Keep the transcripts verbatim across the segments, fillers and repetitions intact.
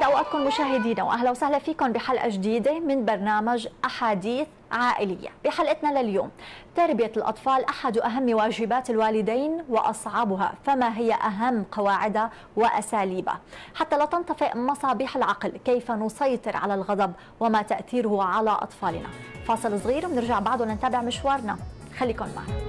اوقاتكم مشاهدينا، واهلا وسهلا فيكم بحلقه جديده من برنامج احاديث عائليه. بحلقتنا لليوم تربيه الاطفال احد اهم واجبات الوالدين واصعبها، فما هي اهم قواعدها واساليبها حتى لا تنطفئ مصابيح العقل؟ كيف نسيطر على الغضب وما تاثيره على اطفالنا؟ فاصل صغير وبنرجع بعد ونتابع مشوارنا، خليكم معنا.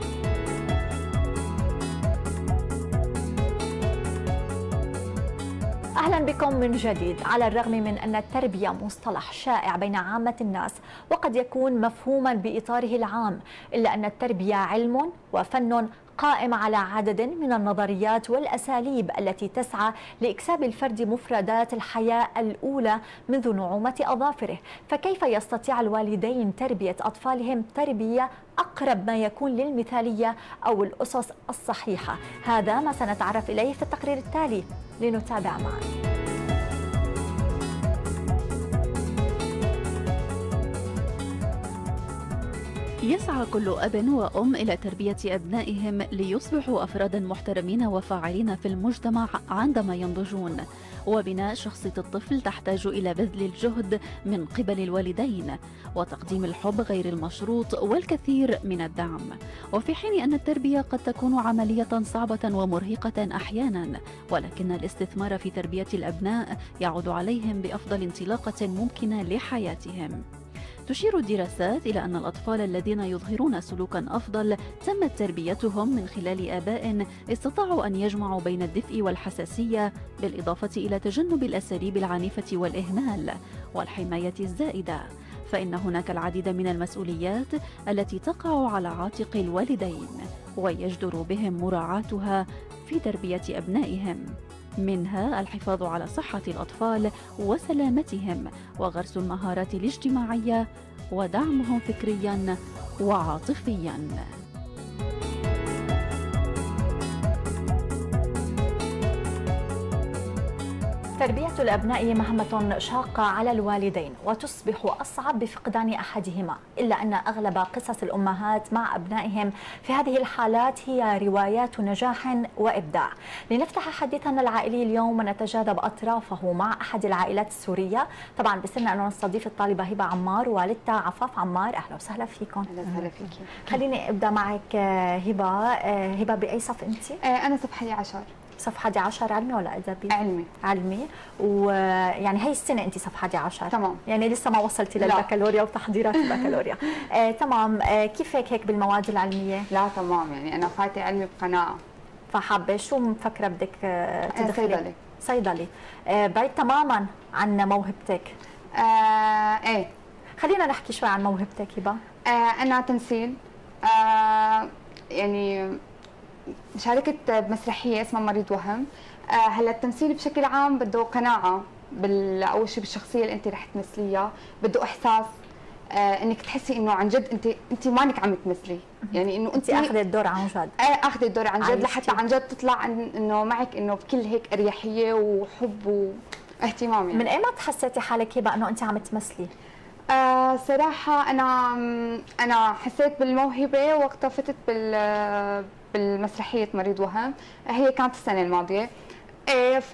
أهلا بكم من جديد. على الرغم من أن التربية مصطلح شائع بين عامة الناس وقد يكون مفهوما بإطاره العام، إلا أن التربية علم وفن قائم على عدد من النظريات والأساليب التي تسعى لإكساب الفرد مفردات الحياة الأولى منذ نعومة أظافره. فكيف يستطيع الوالدين تربية أطفالهم تربية أقرب ما يكون للمثالية أو الأسس الصحيحة؟ هذا ما سنتعرف إليه في التقرير التالي، لنتابع معا. يسعى كل أب وأم إلى تربية أبنائهم ليصبحوا أفرادا محترمين وفاعلين في المجتمع عندما ينضجون، وبناء شخصية الطفل تحتاج إلى بذل الجهد من قبل الوالدين وتقديم الحب غير المشروط والكثير من الدعم. وفي حين أن التربية قد تكون عملية صعبة ومرهقة أحيانا، ولكن الاستثمار في تربية الأبناء يعود عليهم بأفضل انطلاقة ممكنة لحياتهم. تشير الدراسات إلى أن الأطفال الذين يظهرون سلوكا أفضل تمت تربيتهم من خلال آباء استطاعوا أن يجمعوا بين الدفء والحساسية، بالإضافة إلى تجنب الأساليب العنيفة والإهمال والحماية الزائدة. فإن هناك العديد من المسؤوليات التي تقع على عاتق الوالدين ويجدر بهم مراعاتها في تربية أبنائهم، منها الحفاظ على صحة الأطفال وسلامتهم وغرس المهارات الاجتماعية ودعمهم فكريا وعاطفيا. تربية الأبناء مهمة شاقة على الوالدين وتصبح أصعب بفقدان أحدهما، إلا أن أغلب قصص الأمهات مع أبنائهم في هذه الحالات هي روايات نجاح وإبداع. لنفتح حديثنا العائلي اليوم ونتجاذب أطرافه مع أحد العائلات السورية. طبعا بسرنا أنه نستضيف الطالبة هبة عمار ووالدتها عفاف عمار. أهلا وسهلا فيكم. أهلا وسهلا فيكي. خليني أبدأ معك هبة. هبة بأي صف أنت؟ أنا صف حادي عشر. صف حادي عشر علمي ولا أدبي؟ علمي. علمي. ويعني هي السنة أنت صف حادي عشر. تمام. يعني لسه ما وصلتي للبكالوريا وتحضيرات البكالوريا. آه، تمام. آه، كيف هيك هيك بالمواد العلمية؟ لا تمام، يعني أنا فاتي علمي بقناعة. فحابة شو مفكرة بدك آه تدخلي؟ صيدلي. صيدلي. آه، بعيد تماما عن موهبتك. آه، إيه. خلينا نحكي شوي عن موهبتك هبة. آه، أنا تمثيل. آه، يعني شاركت بمسرحيه اسمها مريض وهم. آه هلا التمثيل بشكل عام بده قناعه، اول شيء بالشخصيه اللي انت رح تمثليها، بده احساس آه انك تحسي انه عن جد انت انت مانك عم تمثلي، يعني انه انت اخذي الدور عن جد. آه اخذي الدور عن جد لحتى عن جد تطلع انه معك انه بكل هيك اريحيه وحب واهتمام. يعني من ايمتى حسيتي حالك هبه انه انت عم تمثلي؟ آه صراحه انا انا حسيت بالموهبه وقت فتت بال بالمسرحيه مريض وهم، هي كانت السنه الماضيه. ايه ف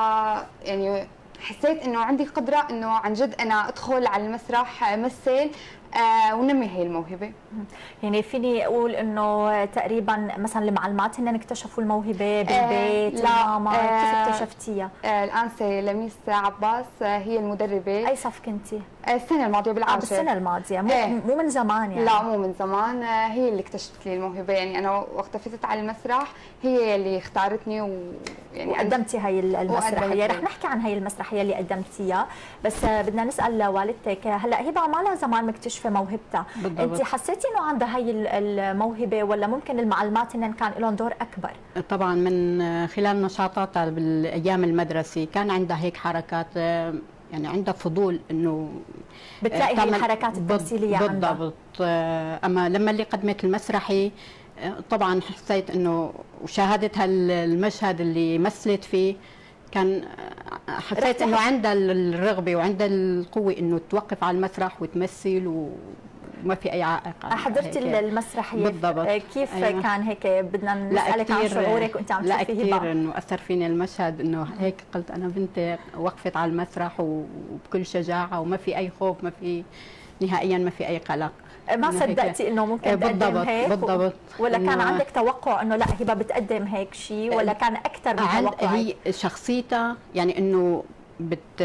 يعني حسيت انه عندي قدره انه عن جد انا ادخل على المسرح امثل آه ونمي هي الموهبه. يعني فيني اقول انه تقريبا مثلا المعلمات هن اكتشفوا الموهبه بالبيت؟ آه لا. ماما آه كيف اكتشفتيها؟ آه الانسه لميس عباس آه هي المدربه. اي صف كنتي؟ آه السنه الماضيه بالعاشر. آه بالسنه الماضيه، مو, آه مو من زمان يعني؟ لا مو من زمان. آه هي اللي اكتشفت لي الموهبه، يعني انا وقت فتت على المسرح هي اللي اختارتني ويعني وقدمتي هاي المسرحيه. رح نحكي عن هاي المسرحيه اللي قدمتيها، بس آه بدنا نسال والدتك. هلا هبه ما لها زمان مكتشفه موهبتها، انت حسيتي انه عندها هاي الموهبه ولا ممكن المعلمات انن كان لهم دور اكبر؟ طبعا من خلال نشاطاتها بالايام المدرسي كان عندها هيك حركات، يعني عندها فضول انه بتلاقي هي الحركات التمثيليه عندها. بالضبط. اما لما اللي قدمت المسرحي طبعا حسيت انه وشاهدت هالمشهد اللي مثلت فيه، كان حسيت انه عندها الرغبه وعندها القوه انه توقف على المسرح وتمثل و ما في اي عائق. حضرتي المسرحيه بالضبط. كيف أيوة. كان هيك بدنا نسالك عن شعورك وانت عم تشوفي هبه؟ لا كثير انه اثر فيني المشهد، انه هيك قلت انا بنتي وقفت على المسرح وبكل شجاعه وما في اي خوف، ما في نهائيا، ما في اي قلق. ما صدقتي انه ممكن تقدم هيك؟ بالضبط. ولا كان عندك توقع انه لا هبه بتقدم هيك شيء، ولا كان اكثر من توقع؟ هي شخصيتها يعني انه بت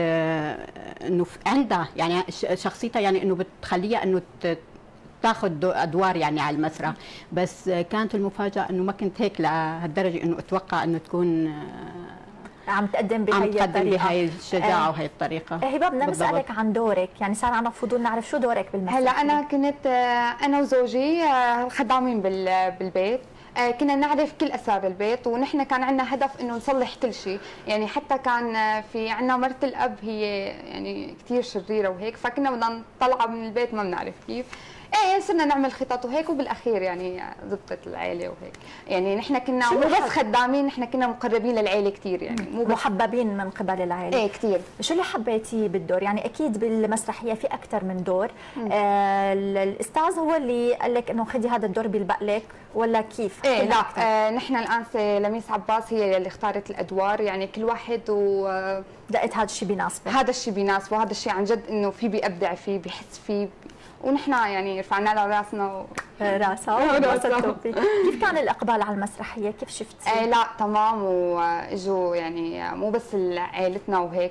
انه عندها يعني شخصيتها يعني انه بتخليها انه تاخذ ادوار يعني على المسرح، بس كانت المفاجاه انه ما كنت هيك لهالدرجه انه اتوقع انه تكون عم تقدم بهي عم تقدم الطريقه، بهي الشجاعه آه. وهي الطريقه. هبه بدنا نسالك عن دورك، يعني صار عنا فضول نعرف شو دورك بالمسرح. هلا انا كنت انا وزوجي خدامين بالبيت، كنا نعرف كل اسرار البيت، ونحن كان عندنا هدف انه نصلح كل شيء، يعني حتى كان في عندنا مرت الاب هي يعني كثير شريره وهيك، فكنا بدنا نطلعها من البيت ما بنعرف كيف. ايه صرنا نعمل خطط وهيك، وبالاخير يعني زبطت العيله وهيك. يعني نحن كنا مو بس خدامين، نحن كنا مقربين للعيله كثير، يعني مو محببين من قبل العيله. ايه كثير. شو اللي حبيتيه بالدور؟ يعني اكيد بالمسرحيه في اكثر من دور، آه الاستاذ هو اللي قال لك انه خدي هذا الدور بيلبق لك ولا كيف؟ ايه لا آه نحن الانسه لميس عباس هي اللي اختارت الادوار، يعني كل واحد و لقيت هذا الشيء بيناسبه. هذا الشيء بيناسبه، هذا الشيء عن جد انه في بيبدع فيه، بيحس فيه، ونحن يعني رفعنا له راسنا و... راسها وانبسطتوا فيه. كيف كان الاقبال على المسرحيه؟ كيف شفتي؟ آه لا تمام، واجوا يعني مو بس عائلتنا وهيك،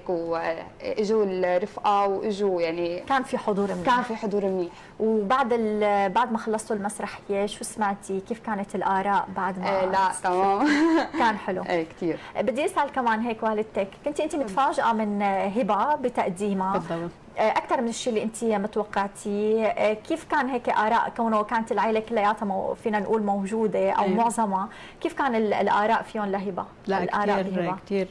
واجوا الرفقه واجوا يعني كان في حضور منيح. كان في حضور منيح. وبعد بعد ما خلصتوا المسرحيه شو سمعتي؟ كيف كانت الاراء بعد ما؟ آه لا تمام. كان حلو. ايه كثير. بدي اسال كمان هيك والدتك، كنتي انت متفاجئه من هبه بتقديمها؟ بالضبط. اكثر من الشيء اللي انت متوقعتيه، كيف كان هيك اراء كونه كانت العائله كلياتها فينا نقول موجوده او أيوة. معظمها، كيف كان الاراء فيهم لهبه؟ لا كثير كثير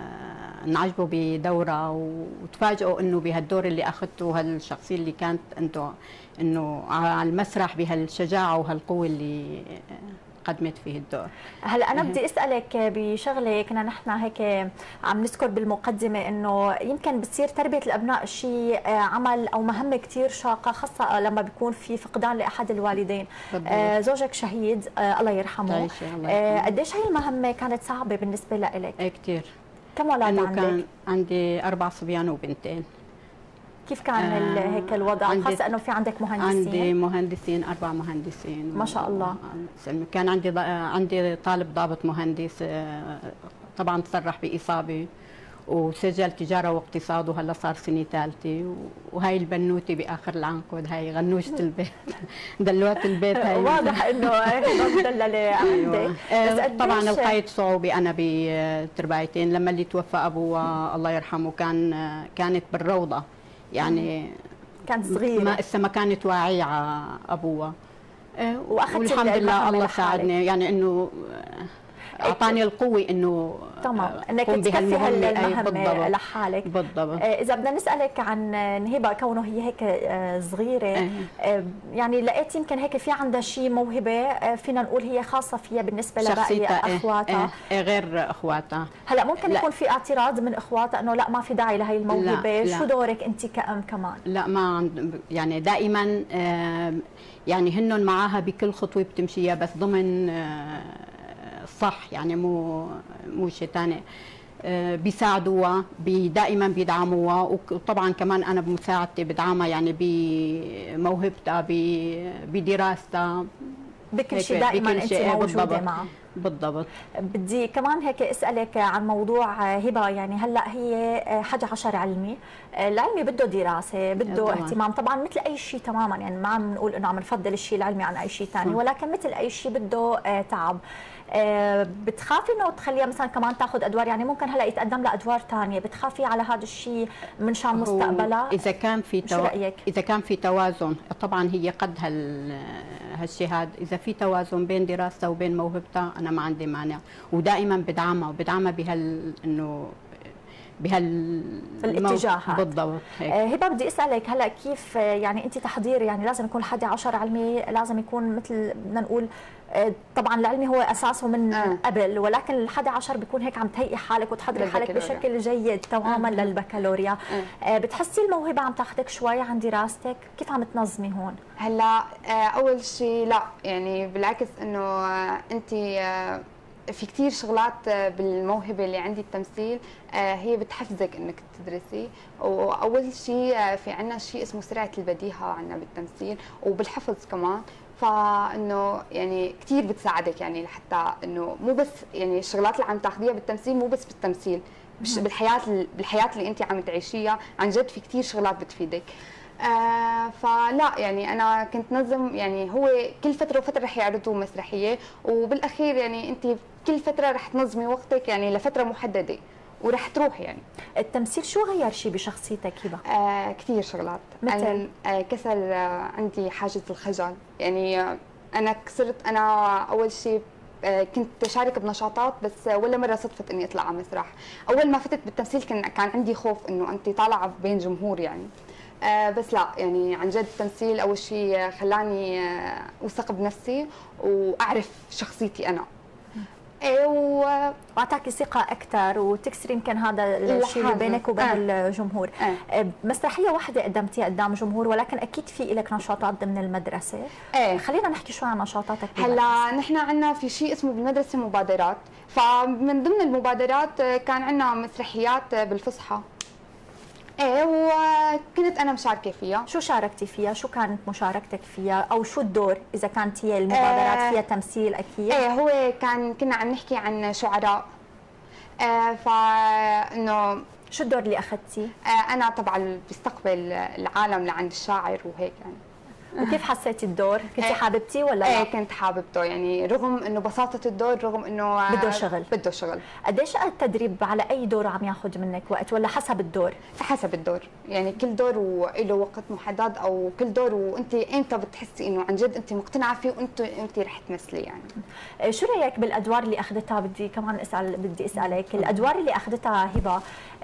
انعجبوا بدورها، وتفاجئوا انه بهالدور اللي اخذته، هالشخصيه اللي كانت انتم انه على المسرح بهالشجاعه وهالقوه اللي قدمت فيه الدور. هلا انا بدي اسالك بشغله، كنا نحن هيك عم نذكر بالمقدمه انه يمكن بتصير تربيه الابناء شيء عمل او مهمه كثير شاقه، خاصه لما بيكون في فقدان لاحد الوالدين. آه زوجك شهيد آه الله يرحمه، آه قديش هي المهمه كانت صعبه بالنسبه لك؟ ايه كثير. كم ولاد عندك؟ كان عندي اربع صبيان وبنتين. كيف كان آه هيك الوضع، خاصه انه في عندك مهندسين؟ عندي مهندسين، اربع مهندسين ما شاء الله. كان عندي عندي طالب ضابط مهندس، طبعا تصرح باصابه وسجل تجاره واقتصاد، وهلا صار سنه ثالثه، وهي البنوتي باخر العنقود، هاي غنوشه البيت. دلوات البيت هاي. واضح انه مدلله عندك. أيوة. طبعا لقيت صعوبه انا بتربايتين، لما اللي توفى ابوها الله يرحمه كان كانت بالروضه، يعني كانت صغيره، ما لسه ما كانت واعيه على ابوها، واخذت والحمد لله الله ساعدني، يعني انه اعطاني القوه انه تمام انك تكفي هالمهمه لحالك. بالضبط. اذا بدنا نسالك عن هبه، كونه هي هيك صغيره، يعني لقيت يمكن هيك في عندها شيء موهبه فينا نقول هي خاصه فيها بالنسبه لباقي اخواتها؟ ايه غير اخواتها. هلا ممكن لا. يكون في اعتراض من اخواتها انه لا ما في داعي لهي الموهبه، لا. شو دورك انت كأم كمان؟ لا ما عند، يعني دائما يعني هن معاها بكل خطوه بتمشيها، بس ضمن صح، يعني مو مو شيء ثاني، بيساعدوها، دائما بيدعموها، وطبعا كمان انا بمساعدتي بدعمها يعني بموهبتها، بدراستها، بكل شيء دائما انت موجوده معها. بالضبط. بدي كمان هيك اسالك عن موضوع هبه، يعني هلا هي حدا عشر علمي، العلمي بده دراسه، بده طبعا. اهتمام طبعا مثل اي شيء تماما، يعني ما عم نقول انه عم نفضل الشيء العلمي عن اي شيء ثاني، ولكن مثل اي شيء بده تعب. بتخافي انه تخليها مثلا كمان تاخذ ادوار، يعني ممكن هلا يتقدم لها ادوار ثانيه، بتخافي على هذا الشيء من شان مستقبلها؟ اذا كان في تو... اذا كان في توازن، طبعا هي قد هال هالشيء هذا، اذا في توازن بين دراستها وبين موهبتها انا ما عندي مانع، ودائما بدعمها وبدعمها بهال انه بهالاتجاهات بالضبط. هبه بدي اسالك هلا كيف يعني انت تحضير يعني لازم يكون الحادي عشر علمي، لازم يكون مثل بدنا نقول طبعا العلمي هو اساسه من آه. قبل، ولكن الحادي عشر بيكون هيك عم تهيئي حالك وتحضري حالك بشكل جيد تماما آه. للبكالوريا. آه. بتحسي الموهبه عم تاخذك شوي عن دراستك؟ كيف عم تنظمي هون؟ هلا اول شيء لا يعني بالعكس انه انت في كثير شغلات بالموهبه اللي عندي التمثيل هي بتحفزك انك تدرسي. واول شيء في عندنا شيء اسمه سرعه البديهه عندنا بالتمثيل وبالحفظ كمان، فانه يعني كثير بتساعدك يعني لحتى انه مو بس يعني الشغلات اللي عم تاخذيها بالتمثيل مو بس بالتمثيل، مش بالحياه بالحياه اللي انت عم تعيشيها عن جد في كثير شغلات بتفيدك. آه فلا يعني انا كنت نظم يعني هو كل فتره وفتره رح يعرضوا مسرحيه، وبالاخير يعني انت كل فتره رح تنظمي وقتك يعني لفتره محدده ورح تروح. يعني التمثيل شو غير شيء بشخصيتك هبه؟ آه كثير شغلات. مثل آه كسر آه عندي حاجز الخجل، يعني آه انا كسرت. انا اول شيء آه كنت شارك بنشاطات بس ولا مره صدفت اني اطلع على مسرح. اول ما فتت بالتمثيل كان كان عندي خوف انه انت طالعه بين جمهور يعني. آه بس لا يعني عن جد التمثيل اول شيء خلاني آه اوثق بنفسي واعرف شخصيتي انا. ايه واعطاكي ثقه اكثر وتكسري يمكن هذا الشيء اللي بينك وبين آه. الجمهور. آه. مسرحيه واحده قدمتيها قدام جمهور، ولكن اكيد في لك نشاطات ضمن المدرسه. ايه خلينا نحكي شوي عن نشاطاتك. هلا نحن عندنا في شيء اسمه بالمدرسه مبادرات، فمن ضمن المبادرات كان عندنا مسرحيات بالفصحى. ايه وكنت انا مشاركه فيها. شو شاركتي فيها؟ شو كانت مشاركتك فيها؟ او شو الدور اذا كانت هي المبادرات آه فيها تمثيل اكيد؟ ايه هو كان كنا عم نحكي عن شعراء. آه فانه شو الدور اللي اخذتيه؟ آه انا طبعا بستقبل العالم لعند الشاعر وهيك يعني. وكيف حسيتي الدور؟ كنتي حاببتيه ولا لا؟ ايه كنت حاببته يعني رغم انه بساطه الدور، رغم انه بده شغل. بده شغل. قديش التدريب على اي دور عم ياخذ منك وقت ولا حسب الدور؟ حسب الدور، يعني كل دور وله وقت محدد، او كل دور وانت امتى بتحسي انه عن جد انت مقتنعه فيه وانت انت رح تمثلي يعني. شو رايك بالادوار اللي اخذتها؟ بدي كمان اسال بدي اسالك الادوار اللي اخذتها هبه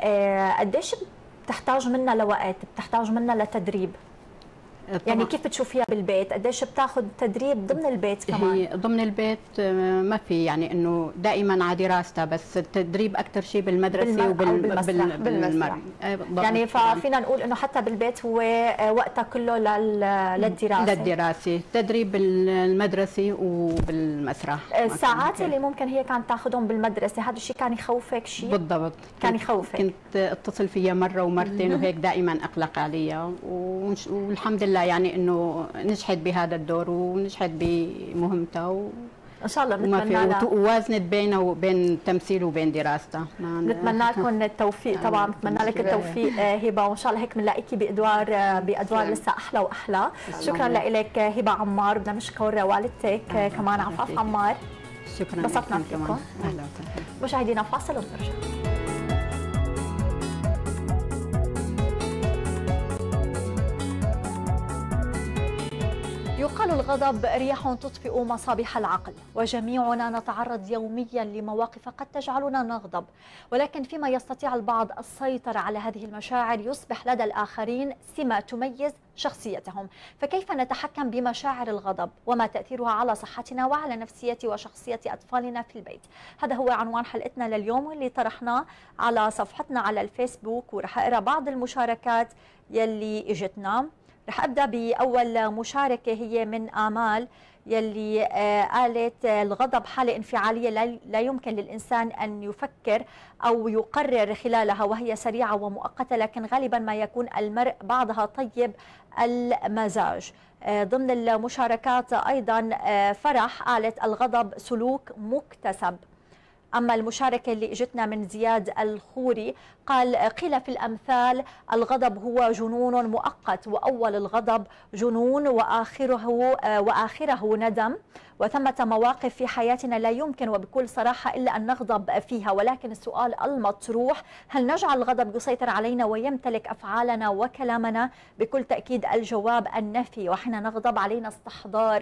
قديش بتحتاج منها لوقت؟ بتحتاج منها لتدريب؟ طبعا. يعني كيف بتشوفيها بالبيت؟ قديش بتاخذ تدريب ضمن البيت كمان؟ هي ضمن البيت ما في يعني انه دائما على دراستها، بس التدريب اكثر شيء بالمدرسه وبالمسرح. بالمسرح يعني ففينا نقول انه حتى بالبيت هو وقتها كله للدراسه. للدراسه، تدريب بالمدرسه وبالمسرح. الساعات اللي ممكن هي كانت تاخذهم بالمدرسه هذا الشيء كان يخوفك شيء؟ بالضبط، كان يخوفك. كنت اتصل فيها مره ومرتين وهيك دائما اقلق عليها، والحمد لله يعني انه نجحت بهذا الدور ونجحت بمهمتها و... ان شاء الله بنتمنى لها ووازنت بينها وبين التمثيل وبين دراستها. بنتمنى لكم التوفيق طبعا، بنتمنى لك التوفيق هبه، وان شاء الله هيك بنلاقيكي بادوار بادوار لسه احلى واحلى. شكرا لك هبه عمار، بدنا نشكر والدتك كمان عفاف عمار. شكرا، انبسطنا فيكم. اهلا وسهلا. مشاهدينا فاصل ونرجع. يقال الغضب رياح تطفئ مصابيح العقل، وجميعنا نتعرض يوميا لمواقف قد تجعلنا نغضب، ولكن فيما يستطيع البعض السيطرة على هذه المشاعر يصبح لدى الآخرين سمة تميز شخصيتهم. فكيف نتحكم بمشاعر الغضب وما تأثيرها على صحتنا وعلى نفسية وشخصية أطفالنا في البيت؟ هذا هو عنوان حلقتنا لليوم واللي طرحناه على صفحتنا على الفيسبوك، ورح أقرأ بعض المشاركات يلي اجتنا. رح أبدأ بأول مشاركة هي من آمال يلي قالت الغضب حالة انفعالية لا يمكن للإنسان أن يفكر أو يقرر خلالها، وهي سريعة ومؤقتة، لكن غالبا ما يكون المرء بعضها طيب المزاج. ضمن المشاركات أيضا فرح قالت الغضب سلوك مكتسب. أما المشاركة اللي اجتنا من زياد الخوري قال قيل في الأمثال الغضب هو جنون مؤقت، وأول الغضب جنون وآخره وآخره ندم، وثمة مواقف في حياتنا لا يمكن وبكل صراحة إلا أن نغضب فيها، ولكن السؤال المطروح هل نجعل الغضب يسيطر علينا ويمتلك أفعالنا وكلامنا؟ بكل تأكيد الجواب النفي، وحين نغضب علينا استحضار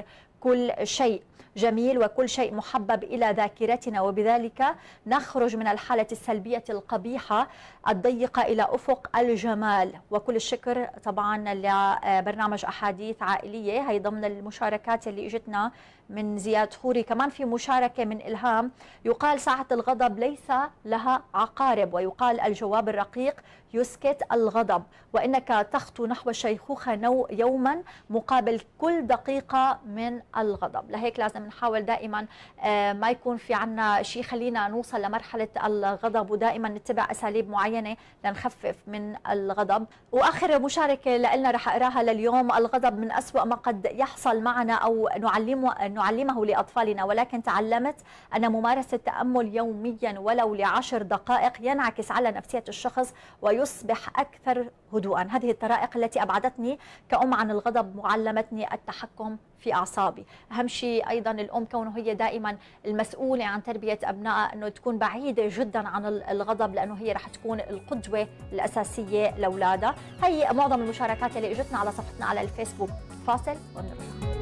كل شيء جميل وكل شيء محبب إلى ذاكرتنا، وبذلك نخرج من الحالة السلبية القبيحة الضيقة إلى أفق الجمال. وكل الشكر طبعا لبرنامج أحاديث عائلية، هي ضمن المشاركات اللي اجتنا من زياد خوري. كمان في مشاركة من إلهام، يقال ساعة الغضب ليس لها عقارب، ويقال الجواب الرقيق يسكت الغضب، وإنك تخطو نحو الشيخوخة يوما مقابل كل دقيقة من الغضب. لهيك لازم نحاول دائما ما يكون في عنا شيء خلينا نوصل لمرحلة الغضب، ودائما نتبع أساليب معينة لنخفف من الغضب. وآخر مشاركة لنا رح أقراها لليوم، الغضب من أسوأ ما قد يحصل معنا أو نعلمه, نعلمه لأطفالنا، ولكن تعلمت أن ممارسة التأمل يوميا ولو لعشر دقائق ينعكس على نفسية الشخص ويصبح أكثر هدوءا. هذه الطرائق التي أبعدتني كأم عن الغضب وعلمتني التحكم في أعصابي. أهم شيء أيضا الأم كونه هي دائما المسؤولة عن تربية أبنائها، أنه تكون بعيدة جدا عن الغضب، لأنه هي رح تكون القدوة الأساسية لأولادها. هي معظم المشاركات اللي اجتنا على صفحتنا على الفيسبوك. فاصل ونرجع.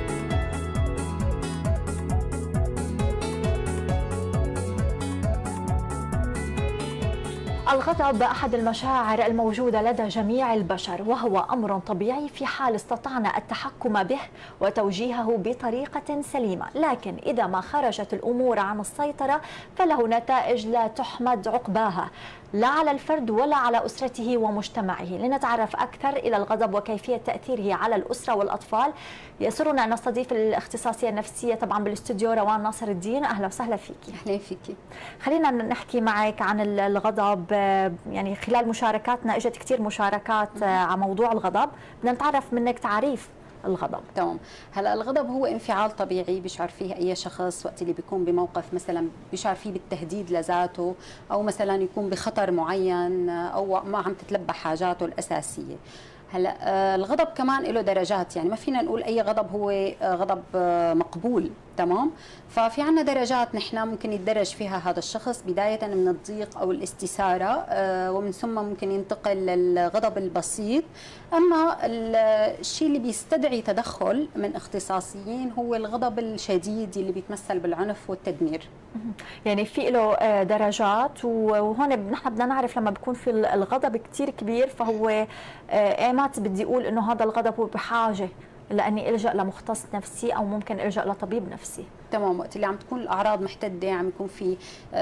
الغضب أحد المشاعر الموجودة لدى جميع البشر، وهو أمر طبيعي في حال استطعنا التحكم به وتوجيهه بطريقة سليمة، لكن إذا ما خرجت الأمور عن السيطرة فله نتائج لا تحمد عقباها، لا على الفرد ولا على أسرته ومجتمعه. لنتعرف أكثر إلى الغضب وكيفية تأثيره على الأسرة والأطفال، يسرنا أن نستضيف الاختصاصية النفسية طبعا بالاستوديو روان ناصر الدين. أهلا وسهلا فيكي. أهلا فيكي. خلينا نحكي معك عن الغضب، يعني خلال مشاركاتنا اجت كثير مشاركات على موضوع الغضب، بدنا نتعرف منك تعريف الغضب. تمام. هلا الغضب هو انفعال طبيعي بيشعر فيه اي شخص وقت اللي بيكون بموقف مثلا بيشعر فيه بالتهديد لذاته، او مثلا يكون بخطر معين، او ما عم تتلبى حاجاته الاساسيه. هلا الغضب كمان له درجات، يعني ما فينا نقول اي غضب هو غضب مقبول، تمام؟ ففي عنا درجات نحن ممكن يتدرج فيها هذا الشخص، بداية من الضيق أو الاستثارة، ومن ثم ممكن ينتقل للغضب البسيط. أما الشيء اللي بيستدعي تدخل من اختصاصيين هو الغضب الشديد اللي بيتمثل بالعنف والتدمير. يعني في له درجات، وهون نحن بدنا نعرف لما بيكون في الغضب كثير كبير فهو ايمات بدي اقول انه هذا الغضب هو بحاجه لاني الجا لمختص نفسي او ممكن الجا لطبيب نفسي. تمام. وقت اللي عم تكون الاعراض محتده، عم يكون في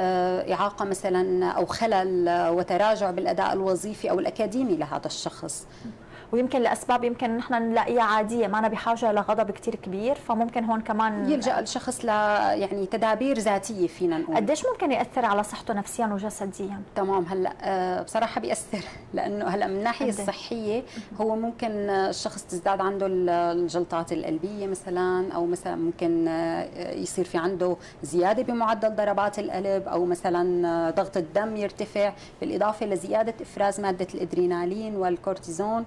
اعاقه مثلا او خلل وتراجع بالاداء الوظيفي او الاكاديمي لهذا الشخص، ويمكن لاسباب يمكن نحن نلاقيها عاديه، ما أنا بحاجه لغضب كثير كبير، فممكن هون كمان يلجا الشخص ل يعني تدابير ذاتيه فينا نقول. قديش ممكن ياثر على صحته نفسيا وجسديا؟ تمام. هلا بصراحه بياثر، لانه هلا من الناحيه الصحيه هو ممكن الشخص تزداد عنده الجلطات القلبيه مثلا، او مثلا ممكن يصير في عنده زياده بمعدل ضربات القلب، او مثلا ضغط الدم يرتفع، بالاضافه لزياده افراز ماده الادرينالين والكورتيزون.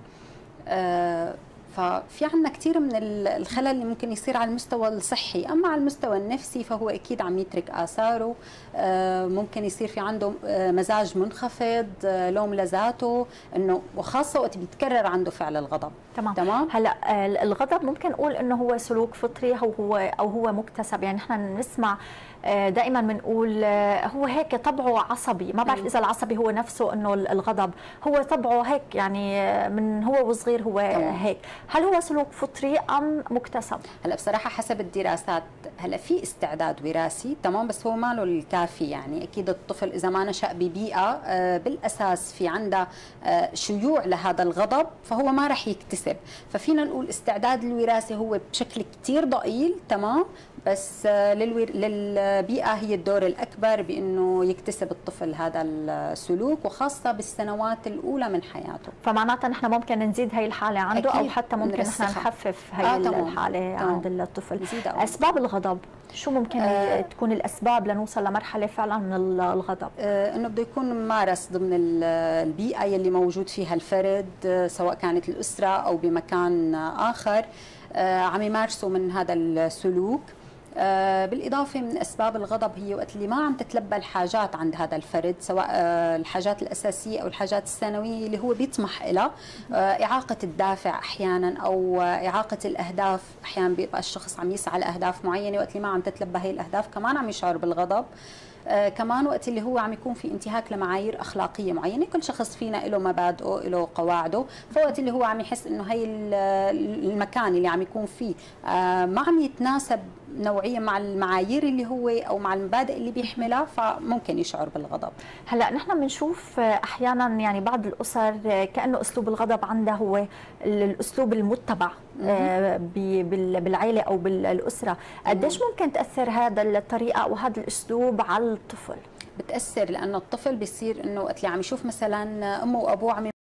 آه ففي عندنا كثير من الخلل اللي ممكن يصير على المستوى الصحي. اما على المستوى النفسي فهو اكيد عم يترك اثاره. آه ممكن يصير في عنده آه مزاج منخفض، آه لوم لذاته، انه وخاصه وقت بيتكرر عنده فعل الغضب. تمام. تمام. هلا الغضب ممكن نقول انه هو سلوك فطري او هو او هو مكتسب، يعني نحن نسمع دائما بنقول هو هيك طبعه عصبي، ما بعرف اذا العصبي هو نفسه انه الغضب هو طبعه هيك، يعني من هو وصغير هو طبعا هيك. هل هو سلوك فطري ام مكتسب؟ هلا بصراحه حسب الدراسات، هلا في استعداد وراثي، تمام، بس هو ما له الكافي. يعني اكيد الطفل اذا ما نشا ببيئه بالاساس في عندها شيوع لهذا الغضب فهو ما راح يكتسب. ففينا نقول استعداد الوراثي هو بشكل كثير ضئيل، تمام، بس للور... للبيئة هي الدور الأكبر بأنه يكتسب الطفل هذا السلوك، وخاصة بالسنوات الأولى من حياته. فمعناتها نحن ممكن نزيد هاي الحالة عنده، أو حتى ممكن نحن نخفف هاي آه الحالة تمام. عند الطفل. أسباب الغضب شو ممكن آه تكون الأسباب لنوصل لمرحلة فعلا من الغضب؟ آه إنه بده يكون ممارس ضمن البيئة يلي موجود فيها الفرد، آه سواء كانت الأسرة أو بمكان آخر، آه عم يمارسوا من هذا السلوك. آه بالاضافه من اسباب الغضب هي وقت اللي ما عم تتلبى الحاجات عند هذا الفرد، سواء آه الحاجات الاساسيه او الحاجات الثانويه اللي هو بيطمح لها، آه اعاقه الدافع احيانا او آه اعاقه الاهداف، احيانا بيبقى الشخص عم يسعى لاهداف معينه وقت اللي ما عم تتلبى هي الاهداف كمان عم يشعر بالغضب. آه كمان وقت اللي هو عم يكون في انتهاك لمعايير اخلاقيه معينه، كل شخص فينا له مبادئه له قواعده، فوقت اللي هو عم يحس انه هي المكان اللي عم يكون فيه آه ما عم يتناسب نوعيا مع المعايير اللي هو او مع المبادئ اللي بيحملها، فممكن يشعر بالغضب. هلا نحن بنشوف احيانا يعني بعض الاسر كانه اسلوب الغضب عندها هو الاسلوب المتبع بالعائله او بالاسره، قديش ممكن تاثر هذا الطريقه او هذا الاسلوب على الطفل؟ بتاثر، لانه الطفل بيصير انه وقت اللي عم يشوف مثلا امه وابوه عم